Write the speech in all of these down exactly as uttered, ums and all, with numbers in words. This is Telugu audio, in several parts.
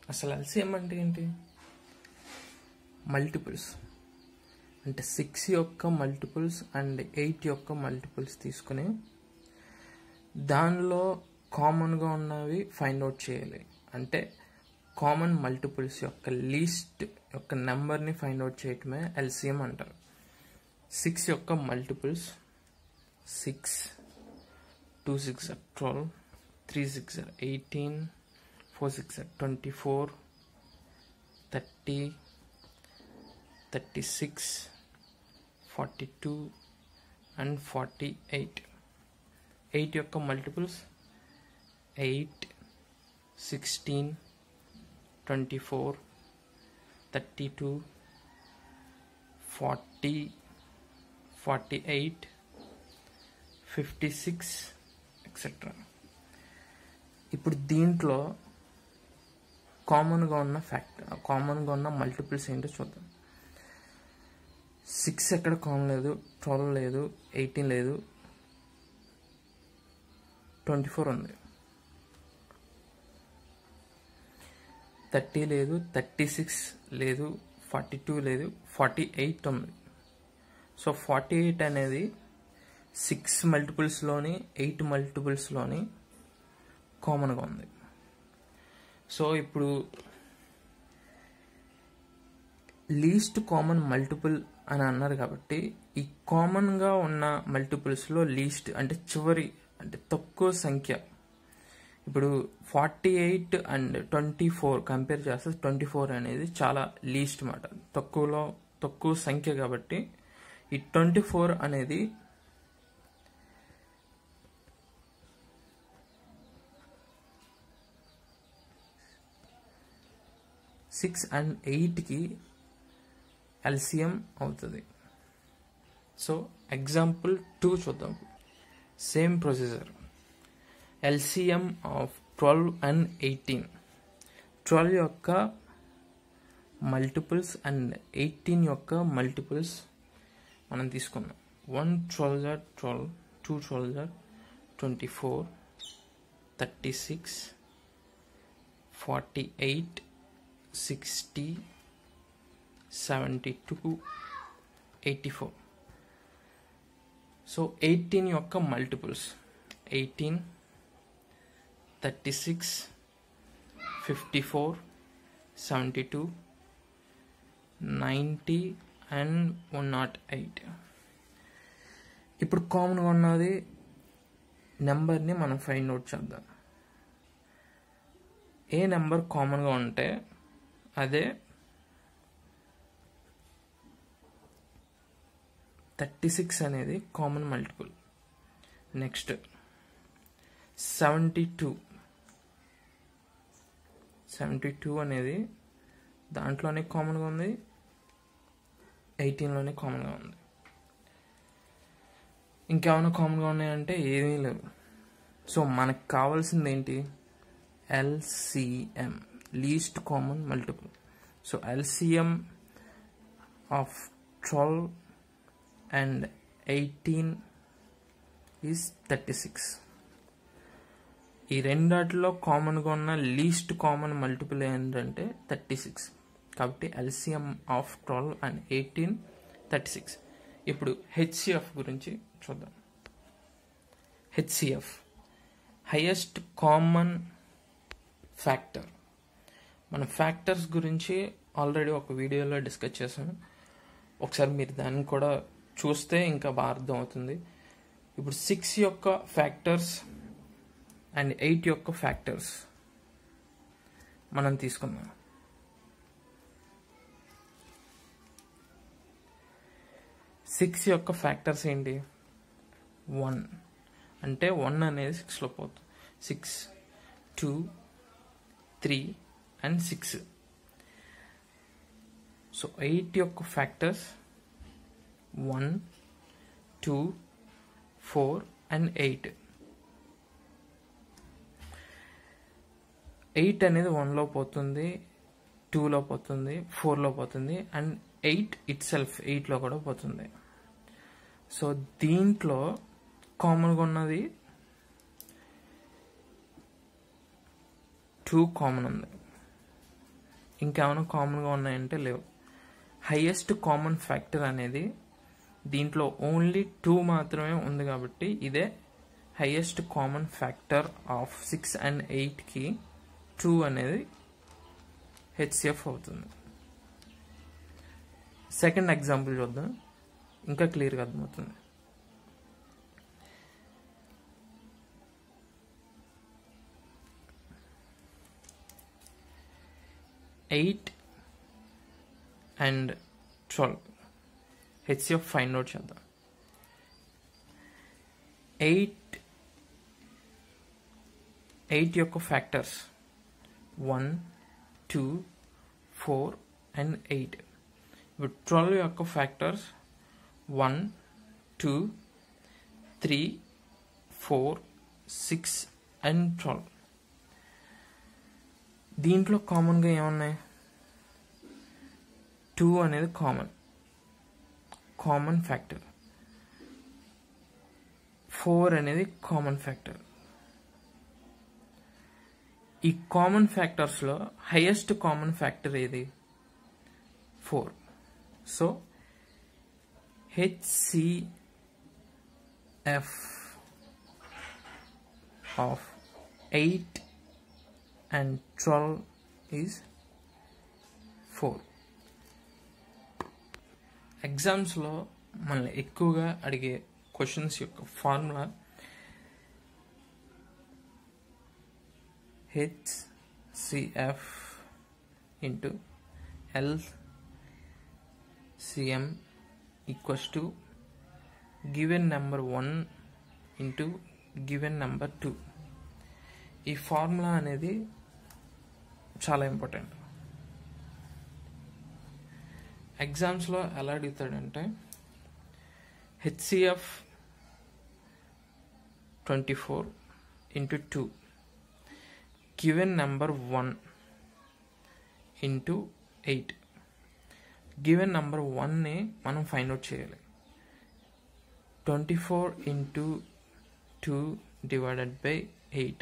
అసలు ఎల్సిఎం అంటే ఏంటి? మల్టిపుల్స్ అంటే సిక్స్ యొక్క మల్టిపుల్స్ అండ్ ఎయిట్ యొక్క మల్టిపుల్స్ తీసుకుని దానిలో కామన్గా ఉన్నవి ఫైండ్ అవుట్ చేయాలి. అంటే కామన్ మల్టిపుల్స్ యొక్క లీస్ట్ యొక్క నెంబర్ని ఫైండ్ అవుట్ చేయటమే ఎల్సిఎం అంటారు. సిక్స్ యొక్క multiples six, two six are twelve, three six are eighteen, four six are twenty four, thirty, thirty six, forty two and forty eight. Eight యొక్క multiples eight, sixteen, twenty four, thirty two, forty, forty eight, fifty six etcetera. ఇప్పుడు దీంట్లో కామన్గా ఉన్న ఫ్యాక్ట్ కామన్గా ఉన్న మల్టిపుల్స్ ఏంటో చూద్దాం. సిక్స్ ఎక్కడ కామన్ లేదు, ట్వెల్వ్ లేదు, ఎయిటీన్ లేదు, ట్వంటీ ఫోర్ ఉంది, థర్టీ లేదు, థర్టీ సిక్స్ లేదు, ఫార్టీ టూ లేదు, ఫార్టీ ఎయిట్ ఉంది. సో ఫార్టీ ఎయిట్ అనేది సిక్స్ మల్టిపుల్స్లోని ఎయిట్ మల్టిపుల్స్లోని కామన్గా ఉంది. సో ఇప్పుడు లీస్ట్ కామన్ మల్టిపుల్ అని అన్నారు కాబట్టి ఈ కామన్గా ఉన్న మల్టిపుల్స్లో లీస్ట్ అంటే చివరి అంటే తక్కువ సంఖ్య. ఇప్పుడు forty eight and twenty four compare చేస్తే ట్వంటీ ఫోర్ అనేది చాలా లీస్ట్ మాట, తక్కువలో తక్కువ సంఖ్య. కాబట్టి ఈ ట్వంటీ ఫోర్ అనేది సిక్స్ అండ్ ఎయిట్కి ఎల్సిఎం అవుతుంది. సో ఎగ్జాంపుల్ టూ చూద్దాం. Same procedure. LCM of twelve and eighteen. Twelve యొక్క మల్టిపుల్స్ అండ్ ఎయిటీన్ యొక్క మల్టిపుల్స్ మనం తీసుకున్నాం. వన్ ట్వెల్వ్ జార్ ట్వెల్వ్, టూ ట్వెల్వ్ జార్ twenty four, thirty six, forty eight, sixty, seventy two, eighty four. So eighteen యొక్క multiples eighteen, thirty six, fifty four, seventy two, ninety and one nought eight. ఇప్పుడు కామన్గా ఉన్నది నెంబర్ని మనం ఫైండ్ అవుట్ చేద్దాం. ఏ నెంబర్ కామన్గా ఉంటే అదే థర్టీ సిక్స్ అనేది common multiple. Next seventy two. Seventy two అనేది దాంట్లోనే కామన్గా ఉంది, ఎయిటీన్లోనే కామన్గా ఉంది. ఇంకేమైనా కామన్గా ఉన్నాయంటే ఏమీ లేవు. సో మనకు కావాల్సింది ఏంటి? LCM, least common multiple. So LCM of twelve and eighteen is thirty six. ఈ రెండాటిలో కామన్గా ఉన్న లీస్ట్ కామన్ మల్టిపుల్ ఏంటంటే థర్టీ సిక్స్. కాబట్టి LCM of twelve and eighteen thirty six. ఇప్పుడు హెచ్సిఎఫ్ గురించి చూద్దాం. HCF highest common factor. మన ఫ్యాక్టర్స్ గురించి ఆల్రెడీ ఒక వీడియోలో డిస్కస్ చేశాను. ఒకసారి మీరు దాన్ని కూడా చూస్తే ఇంకా బాగా అర్థం అవుతుంది. ఇప్పుడు సిక్స్ యొక్క ఫ్యాక్టర్స్ అండ్ ఎయిట్ యొక్క ఫ్యాక్టర్స్ మనం తీసుకుందాం. సిక్స్ యొక్క ఫ్యాక్టర్స్ ఏంటి? వన్ అంటే వన్ అనేది సిక్స్లో పోతుంది. Six, two, three and six. So eight యొక్క factors one, two, four and eight. Eight అనేది వన్లో పోతుంది, టూలో పోతుంది, ఫోర్లో పోతుంది అండ్ ఎయిట్ ఇట్ సెల్ఫ్ ఎయిట్లో కూడా పోతుంది. సో దీంట్లో కామన్గా ఉన్నది టూ కామన్ ఉంది. ఇంకేమైనా కామన్గా ఉన్నాయంటే లేవు. హైయెస్ట్ కామన్ ఫ్యాక్టర్ అనేది దీంట్లో ఓన్లీ టూ మాత్రమే ఉంది కాబట్టి ఇదే highest common factor of six and ఎయిట్కి టూ అనేది హెచ్సిఎఫ్ అవుతుంది. సెకండ్ ఎగ్జాంపుల్ చూద్దాం, ఇంకా క్లియర్గా అర్థమవుతుంది. Eight and twelve HCF find out చేద్దాం. ఎయిట్ ఎయిట్ యొక్క factors one, two, four and eight. ఇప్పుడు ట్వెల్వ్ యొక్క factors one, two, three, four, six and twelve. దీంట్లో కామన్గా ఏమున్నాయి? టూ అనేది కామన్ కామన్ ఫ్యాక్టర్, ఫోర్ అనేది కామన్ ఫ్యాక్టర్. ఈ కామన్ ఫ్యాక్టర్స్లో హైయెస్ట్ కామన్ ఫ్యాక్టర్ ఏది? Four. So HCF of eight and twelve is four. ఎగ్జామ్స్లో మనల్ని ఎక్కువగా అడిగే క్వశ్చన్స్ యొక్క formula HCF into LCM equals to given number one into given number two. ఈ ఫార్ములా అనేది చాలా ఇంపార్టెంట్. ఎగ్జామ్స్లో ఎలా అడుగుతాడంటే HCF twenty four into two given number one into eight. Given number వన్ని మనం ఫైండ్ అవుట్ చేయాలి. Twenty four into two divided by eight,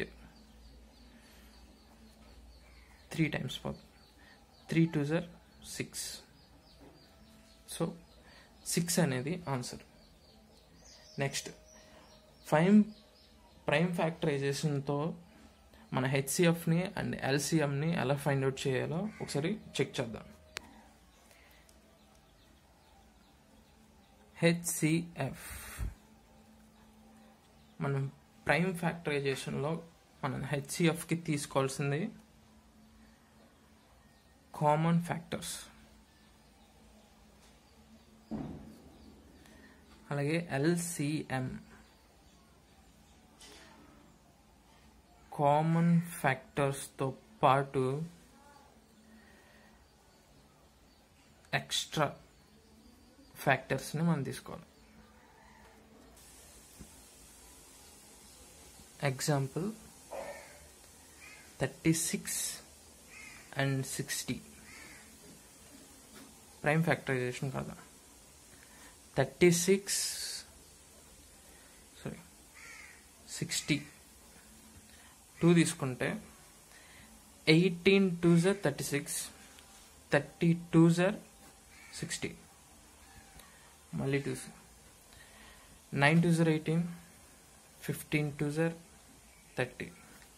three times పోతుంది. త్రీ టూ జర్ సిక్స్. సో సిక్స్ అనేది ఆన్సర్. నెక్స్ట్ ప్రైమ్ ప్రైమ్ ఫ్యాక్టరైజేషన్తో మన హెచ్సిఎఫ్ని అండ్ ఎల్సిఎంని ఎలా ఫైండ్ అవుట్ చేయాలో ఒకసారి చెక్ చేద్దాం. హెచ్సిఎఫ్ మనం ప్రైమ్ ఫ్యాక్టరైజేషన్లో మనం హెచ్సిఎఫ్కి తీసుకోవాల్సింది కామన్ ఫ్యాక్టర్స్, అలాగే ఎల్సిఎం కామన్ ఫ్యాక్టర్స్తో పాటు ఎక్స్ట్రా ఫ్యాక్టర్స్ని మనం తీసుకోవాలి. Example thirty six and sixty prime factorisation కాదా. Thirty six sorry sixty two తీసుకుంటే eighteen two జర్ thirty six, thirty two జర్ సిక్స్టీ, మళ్ళీ two nine two జర్ eighteen, fifteen two జర్ thirty,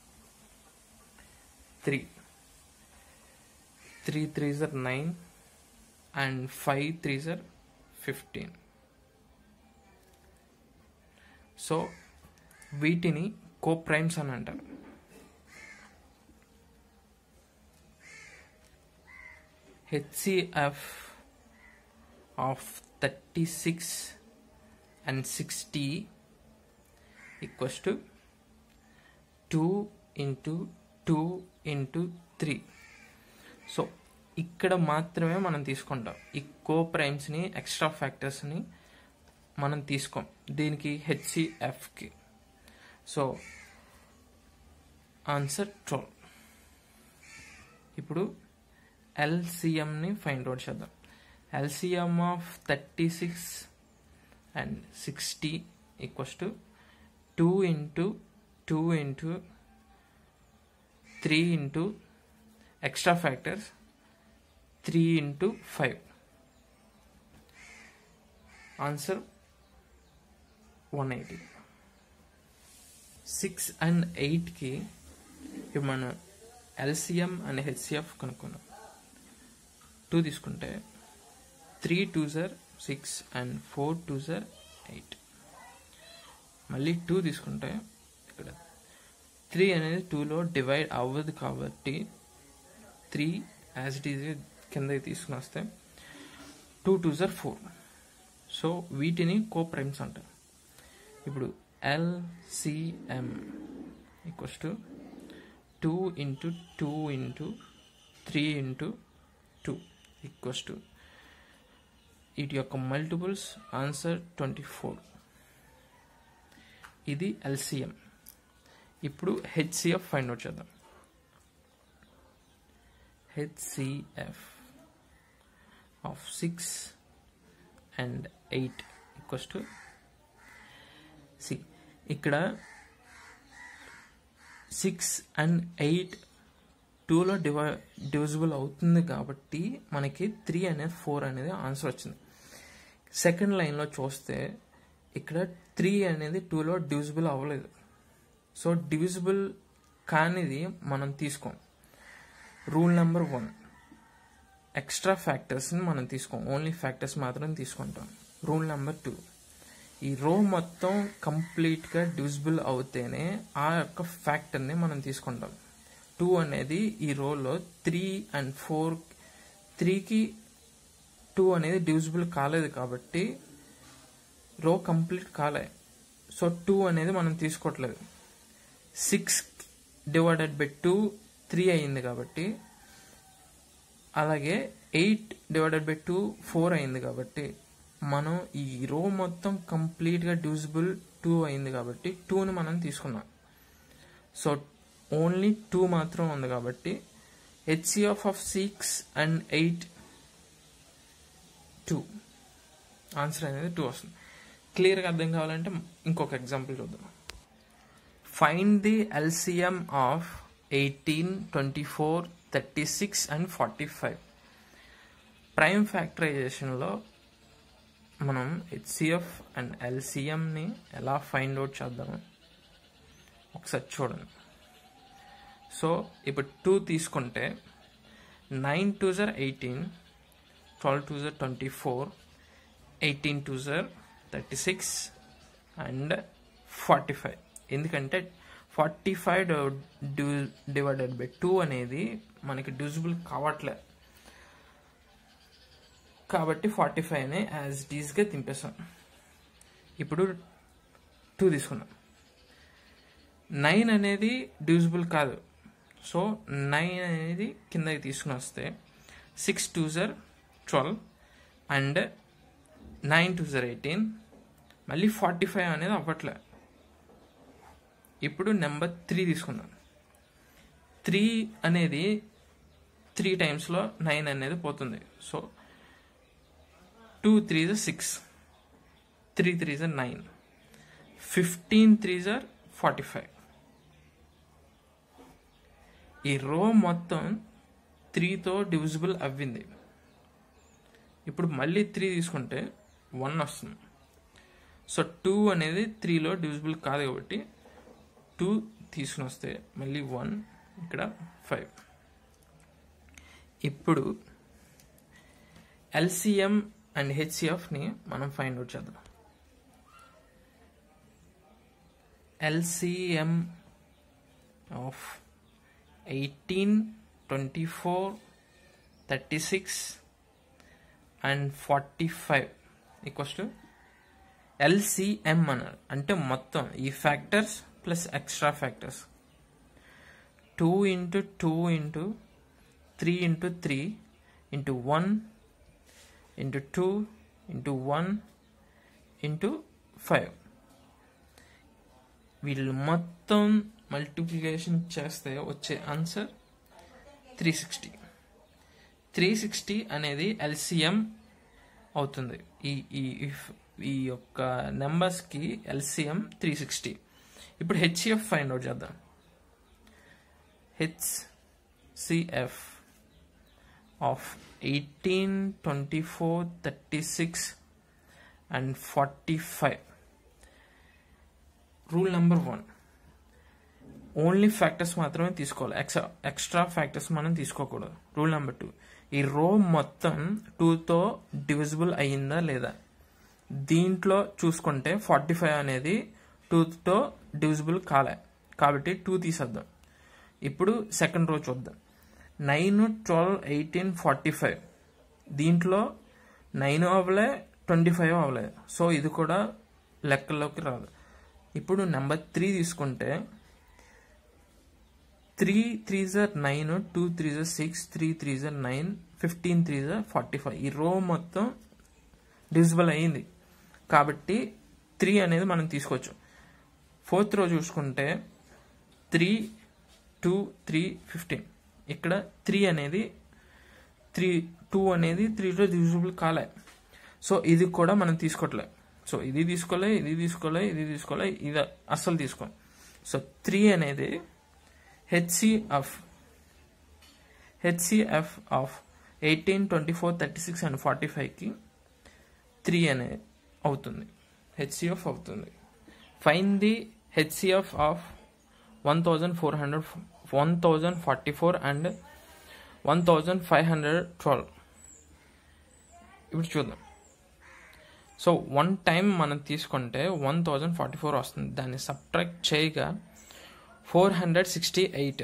three three three జర్ nine and five three జర్ ఫిఫ్టీన్. సో వీటిని కోప్రైమ్స్ అని అంటారు. HCF of thirty six and sixty equals to two into two into three. So ఇక్కడ మాత్రమే మనం తీసుకుంటాం ఈ కోప్రైమ్స్ని, ఎక్స్ట్రా ఫ్యాక్టర్స్ని మనం తీసుకోం దీనికి హెచ్సిఎఫ్కి. So answer twelve. ఇప్పుడు ఎల్సిఎంని ఫైండ్ అవుట్ చేద్దాం. LCM of thirty six and sixty equals to two into two into three into extra factors three into five. Answer one eighty. Six and ఎయిట్కి ఇప్పుడు మనం ఎల్సిఎం అండ్ హెచ్సిఎఫ్ కనుక్కున్నాం. టూ తీసుకుంటే త్రీ టూ జర్ సిక్స్ అండ్ ఫోర్ టూ జర్ ఎయిట్. మళ్ళీ టూ తీసుకుంటే ఇక్కడ త్రీ అనేది టూలో డివైడ్ అవ్వదు కాబట్టి త్రీ యాజ్ ఇట్ ఈజ్ కిందకి తీసుకుని వస్తే టూ టూ జర్ ఫోర్. సో వీటిని కో ప్రైమ్స్ అంటారు. ఇప్పుడు LCM equals to two into two into three into two equals to వీటి యొక్క మల్టిపుల్స్. Answer twenty four. ఇది ఎల్సిఎం. ఇప్పుడు హెచ్సిఎఫ్ ఫైండ్ అవుట్ చేద్దాం. HCF of six and eight equals to C. ఇక్కడ సిక్స్ అండ్ ఎయిట్ టూలో డివై డివిజిబుల్ అవుతుంది కాబట్టి మనకి త్రీ అనేది ఫోర్ అనేది ఆన్సర్ వచ్చింది. సెకండ్ లైన్లో చూస్తే ఇక్కడ త్రీ అనేది టూలో డివిజిబుల్ అవ్వలేదు. సో డివిజిబుల్ కానిది మనం తీసుకోం. రూల్ నెంబర్ వన్, ఎక్స్ట్రా ఫ్యాక్టర్స్ని మనం తీసుకోం, ఓన్లీ ఫ్యాక్టర్స్ మాత్రం తీసుకుంటాం. రూల్ నెంబర్ టూ, ఈ రో మొత్తం కంప్లీట్గా డివిజిబుల్ అవుతేనే ఆ యొక్క ఫ్యాక్టర్ని మనం తీసుకుంటాం. టూ అనేది ఈ రోలో త్రీ అండ్ ఫోర్, త్రీకి టూ అనేది డివిజిబుల్ కాలేదు కాబట్టి రో కంప్లీట్ కాలే. సో టూ అనేది మనం తీసుకోవట్లేదు. Six divided by two three అయింది కాబట్టి, అలాగే eight divided by two four అయింది కాబట్టి మనం ఈ రో మొత్తం కంప్లీట్గా డివిజిబుల్ టూ అయింది కాబట్టి టూని మనం తీసుకున్నాం. సో ఓన్లీ టూ మాత్రం ఉంది కాబట్టి HCF of six and eight two. Answer అనేది టూ వస్తుంది. క్లియర్గా అర్థం కావాలంటే ఇంకొక ఎగ్జాంపుల్ చూద్దాం. Find the LCM of eighteen, twenty four, thirty six and forty five. Prime ఫ్యాక్టరైజేషన్లో మనం హెచ్సిఎఫ్ అండ్ ఎల్సిఎంని ఎలా ఫైండ్ అవుట్ చేద్దాము ఒకసారి చూడండి. సో ఇప్పుడు టూ తీసుకుంటే nine two జర్ eighteen, twelve two are twenty four, eighteen two జర్ thirty six and forty five. ఎందుకంటే forty five divided by two అనేది మనకి డివిజిబుల్ కావట్లే కాబట్టి ఫార్టీ ఫైవ్ని యాజ్ డీస్గా తింపేస్తాం. ఇప్పుడు టూ తీసుకున్నాం. నైన్ అనేది డివిజిబుల్ కాదు. సో నైన్ అనేది కిందకి తీసుకుని వస్తే six two are twelve and nine two జర్ eighteen. మళ్ళీ ఫార్టీ ఫైవ్ అనేది అవ్వట్లే. ఇప్పుడు నెంబర్ త్రీ తీసుకుందాం. త్రీ అనేది త్రీ టైమ్స్లో నైన్ అనేది పోతుంది. So two three are six, three three జర్ nine, fifteen three are forty five. ఈ రో మొత్తం త్రీతో డివిజిబుల్ అవ్వింది. ఇప్పుడు మళ్ళీ త్రీ తీసుకుంటే వన్ వస్తుంది. సో టూ అనేది త్రీలో డివిజిబుల్ కాదు కాబట్టి టూ తీసుకుని వస్తే మళ్ళీ వన్, ఇక్కడ ఫైవ్. ఇప్పుడు ఎల్సిఎం అండ్ హెచ్సిఎఫ్ని మనం ఫైండ్ అవుట్ చేద్దాం. LCM of eighteen, twenty four, thirty six and forty five equals to LCM అన్నారు. అంటే మొత్తం ఈ factors plus extra factors. Two into two into three into three into one into two into one into five. వీళ్ళు మొత్తం మల్టిప్లికేషన్ చేస్తే వచ్చే answer three sixty. Three sixty అనేది ఎల్సిఎం అవుతుంది. ఈ ఈ ఈ యొక్క నెంబర్స్కి ఎల్సిఎం త్రీ సిక్స్టీ. ఇప్పుడు హెచ్సిఎఫ్ ఫైండ్ అవుట్ చేద్దాం. HCF of eighteen, twenty-four, thirty-six and forty-five. Rule number one, only factors మాత్రమే తీసుకోవాలి, ఎక్స్ట్రా ఎక్స్ట్రా ఫ్యాక్టర్స్ మనం తీసుకోకూడదు. రూల్ నెంబర్ టూ, ఈ రో మొత్తం టూతో డివిజిబుల్ అయ్యిందా లేదా. దీంట్లో చూసుకుంటే ఫార్టీ ఫైవ్ అనేది టూతో డివిజిబుల్ కాలే కాబట్టి టూ తీసేద్దాం. ఇప్పుడు సెకండ్ రో చూద్దాం. Nine, twelve, eighteen, forty five దీంట్లో నైన్ అవ్వలే, ట్వంటీ ఫైవ్ అవ్వలేదు, సో ఇది కూడా లెక్కల్లోకి రాదు. ఇప్పుడు నెంబర్ త్రీ తీసుకుంటే three three జర్ nine, two three are six, three three జర్ nine, fifteen three are forty five ఈ రో మొత్తం డివిజిబుల్ అయ్యింది కాబట్టి త్రీ అనేది మనం తీసుకోవచ్చు. ఫోర్త్ రో చూసుకుంటే త్రీ, టూ, త్రీ, ఫిఫ్టీన్ ఇక్కడ త్రీ అనేది త్రీ టూ అనేది త్రీలో డివిజిబుల్ కాలే, సో ఇది కూడా మనం తీసుకోవట్లే. సో ఇది తీసుకోలే, ఇది తీసుకోలే, ఇది తీసుకోలే, ఇది అస్సలు తీసుకో. సో త్రీ అనేది HCF HCF of eighteen, twenty four, thirty six and forty ఫైవ్కి త్రీ అనే అవుతుంది, హెచ్సిఎఫ్ అవుతుంది. Find the HCF of one thousand four hundred one thousand forty four and one thousand five hundred twelve. ఇప్పుడు చూద్దాం. సో వన్ టైం మనం తీసుకుంటే వన్ థౌజండ్ ఫార్టీ ఫోర్ వస్తుంది, దాన్ని సబ్ట్రాక్ట్ చేయగా ఫోర్ హండ్రెడ్ సిక్స్టీ ఎయిట్.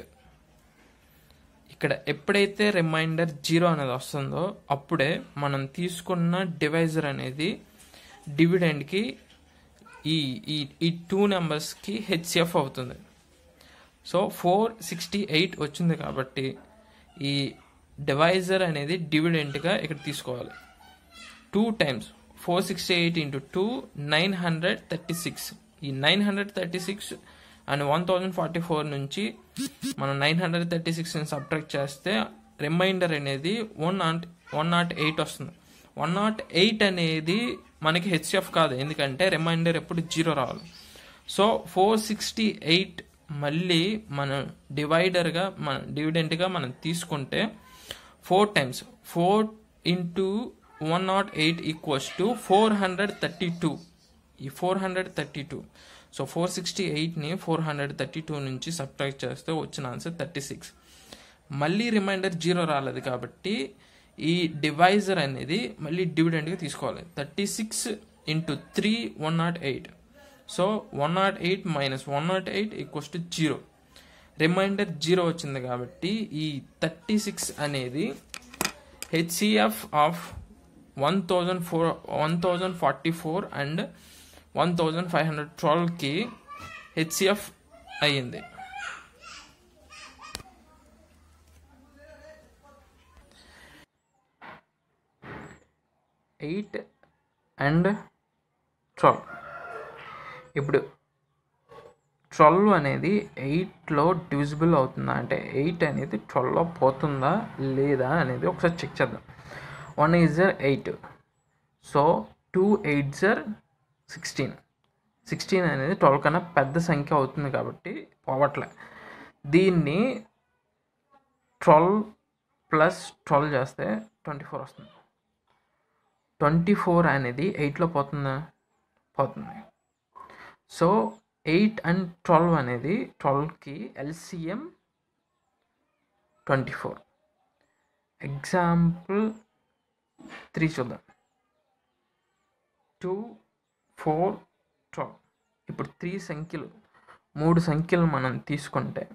ఇక్కడ ఎప్పుడైతే రిమైండర్ జీరో అనేది వస్తుందో అప్పుడే మనం తీసుకున్న డివైజర్ అనేది డివిడెండ్కి ఈ ఈ టూ నెంబర్స్కి హెచ్సిఎఫ్ అవుతుంది. సో ఫోర్ సిక్స్టీ ఎయిట్ వచ్చింది కాబట్టి ఈ డివైజర్ అనేది డివిడెంట్గా ఇక్కడ తీసుకోవాలి. Two times four sixty eight into two nine hundred thirty six ఈ nine hundred thirty six and one thousand forty four నుంచి మనం నైన్ హండ్రెడ్ థర్టీ సిక్స్ని సబ్ట్రాక్ట్ చేస్తే రిమైండర్ అనేది one nought one nought eight వస్తుంది. వన్ నాట్ ఎయిట్ అనేది మనకి హెచ్సిఎఫ్ కాదు, ఎందుకంటే రిమైండర్ ఎప్పుడు జీరో రావాలి. సో ఫోర్ సిక్స్టీ ఎయిట్ మళ్ళీ మనం డివైడర్గా మన డివిడెంట్గా మనం తీసుకుంటే four times four into one nought eight equals to four hundred thirty two ఈ four hundred thirty two so four sixty ఎయిట్ని ఫోర్ హండ్రెడ్ థర్టీ టూ నుంచి సబ్ట్రాక్ట్ చేస్తే వచ్చిన ఆన్సర్ థర్టీ సిక్స్. మళ్ళీ రిమైండర్ జీరో రాలేదు కాబట్టి ఈ డివైజర్ అనేది మళ్ళీ డివిడెంట్గా తీసుకోవాలి. Thirty six into three one nought eight so one nought eight minus one nought eight equals to zero. Remainder zero వచ్చింది కాబట్టి ఈ థర్టీ సిక్స్ అనేది HCF of one thousand four one thousand forty four and one thousand five hundred ట్వెల్వ్కి హెచ్సిఎఫ్ అయ్యింది. Eight and twelve. ఇప్పుడు ట్వెల్వ్ అనేది ఎయిట్లో డివిజిబుల్ అవుతుందా అంటే ఎయిట్ అనేది ట్వెల్వ్లో పోతుందా లేదా అనేది ఒకసారి చెక్ చేద్దాం. One eight are eight, so two eight are sixteen sixteen అనేది ట్వెల్వ్ కన్నా పెద్ద సంఖ్య అవుతుంది కాబట్టి పోవట్లే. దీన్ని ట్వెల్వ్ ప్లస్ ట్వెల్వ్ చేస్తే ట్వంటీ ఫోర్ వస్తుంది. ట్వంటీ ఫోర్ అనేది ఎయిట్లో పోతుందా? పోతుంది. సో ఎయిట్ అండ్ ట్వెల్వ్ అనేది ట్వెల్వ్కి LCM twenty four. Example three చూద్దాం. Two four twelve. ఇప్పుడు త్రీ సంఖ్యలు మూడు సంఖ్యలు మనం తీసుకుంటే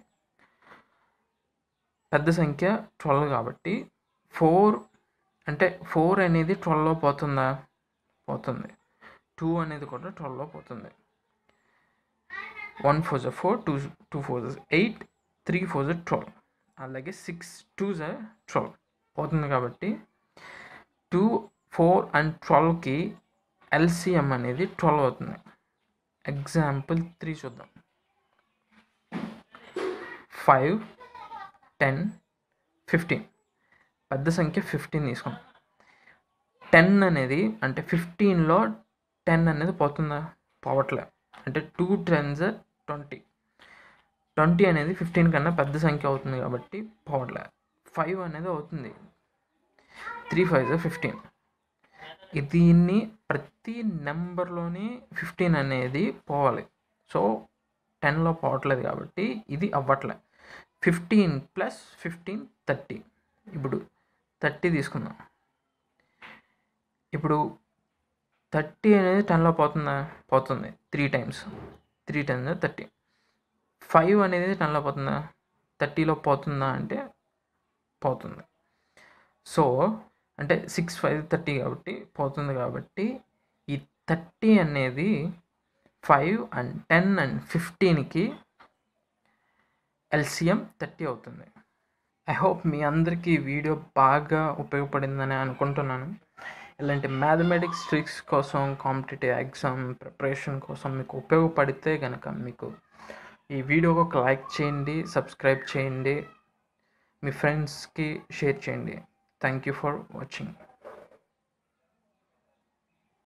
పెద్ద సంఖ్య ట్వెల్వ్ కాబట్టి ఫోర్ అంటే ఫోర్ అనేది ట్వెల్వ్లో పోతుందా? పోతుంది. టూ అనేది కూడా ట్వెల్వ్లో పోతుంది. One four are four, two two four are eight, three four are twelve, అలాగే సిక్స్ టూ జా ట్వెల్వ్ పోతుంది. కాబట్టి టూ ఫోర్ అండ్ ట్వెల్వ్కి ఎల్సిఎం అనేది ట్వెల్వ్ అవుతుంది. ఎగ్జాంపుల్ త్రీ చూద్దాం. Five, ten, fifteen. పెద్ద సంఖ్య ఫిఫ్టీన్ తీసుకున్నాం. టెన్ అనేది అంటే ఫిఫ్టీన్లో టెన్ అనేది పోతుందా? పోవట్లే. అంటే టూ టెన్స్ ట్వంటీ. ట్వంటీ అనేది ఫిఫ్టీన్ కన్నా పెద్ద సంఖ్య అవుతుంది కాబట్టి పోవట్లే. ఫైవ్ అనేది అవుతుంది. Three five fifteen. దీన్ని ప్రతి నెంబర్లోని ఫిఫ్టీన్ అనేది పోవాలి. సో టెన్లో పోవట్లేదు కాబట్టి ఇది అవ్వట్లే. Fifteen plus fifteen thirty. ఇప్పుడు థర్టీ తీసుకుందాం. ఇప్పుడు థర్టీ అనేది టెన్లో పోతుందా? పోతుంది. Three times three tens thirty. Five అనేది టెన్లో పోతుందా? థర్టీలో పోతుందా అంటే పోతుంది. సో అంటే సిక్స్ ఫైవ్ థర్టీ కాబట్టి పోతుంది. కాబట్టి ఈ థర్టీ అనేది ఫైవ్ అండ్ టెన్ అండ్ ఫిఫ్టీన్కి ఎల్సిఎం థర్టీ అవుతుంది. ఐ హోప్ మీ అందరికీ ఈ వీడియో బాగా ఉపయోగపడిందని అనుకుంటున్నాను. ఇలాంటి మ్యాథమెటిక్స్ ట్రిక్స్ కోసం, కాంపిటేటివ్ ఎగ్జామ్ ప్రిపరేషన్ కోసం మీకు ఉపయోగపడితే కనుక మీకు ఈ వీడియోకి ఒక లైక్ చేయండి, సబ్స్క్రైబ్ చేయండి, మీ ఫ్రెండ్స్కి షేర్ చేయండి. Thank you for watching.